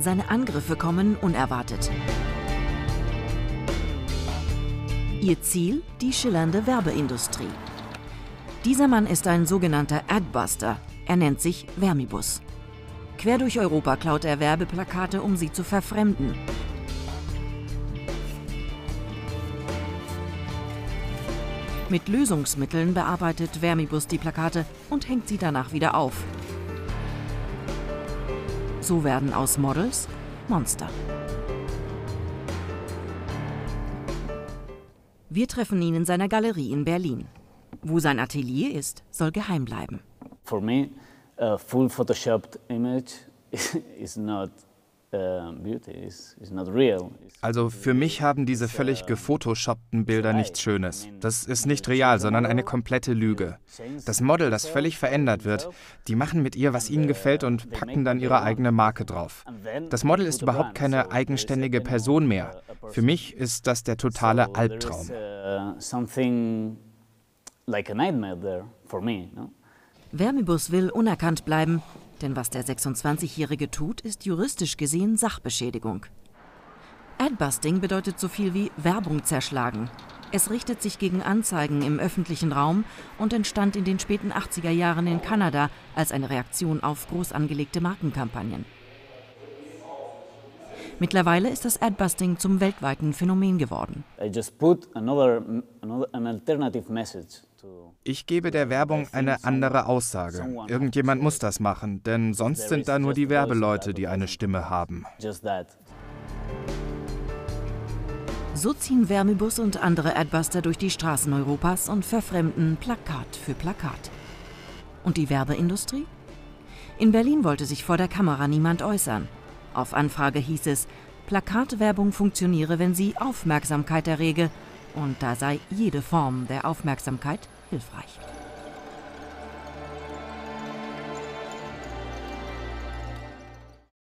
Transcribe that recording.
Seine Angriffe kommen unerwartet. Ihr Ziel? Die schillernde Werbeindustrie. Dieser Mann ist ein sogenannter Adbuster. Er nennt sich Vermibus. Quer durch Europa klaut er Werbeplakate, um sie zu verfremden. Mit Lösungsmitteln bearbeitet Vermibus die Plakate und hängt sie danach wieder auf. So werden aus Models Monster. Wir treffen ihn in seiner Galerie in Berlin. Wo sein Atelier ist, soll geheim bleiben. For me, a full photoshopped image is not beauty, is not real. Also für mich haben diese völlig gefotoshoppten Bilder nichts Schönes. Das ist nicht real, sondern eine komplette Lüge. Das Model, das völlig verändert wird, die machen mit ihr, was ihnen gefällt und packen dann ihre eigene Marke drauf. Das Model ist überhaupt keine eigenständige Person mehr. Für mich ist das der totale Albtraum. Vermibus will unerkannt bleiben, denn was der 26-Jährige tut, ist juristisch gesehen Sachbeschädigung. Adbusting bedeutet so viel wie Werbung zerschlagen. Es richtet sich gegen Anzeigen im öffentlichen Raum und entstand in den späten 80er Jahren in Kanada als eine Reaktion auf groß angelegte Markenkampagnen. Mittlerweile ist das Adbusting zum weltweiten Phänomen geworden. Ich gebe der Werbung eine andere Aussage. Irgendjemand muss das machen, denn sonst sind da nur die Werbeleute, die eine Stimme haben. So ziehen Vermibus und andere Adbuster durch die Straßen Europas und verfremden Plakat für Plakat. Und die Werbeindustrie? In Berlin wollte sich vor der Kamera niemand äußern. Auf Anfrage hieß es, Plakatwerbung funktioniere, wenn sie Aufmerksamkeit errege. Und da sei jede Form der Aufmerksamkeit hilfreich.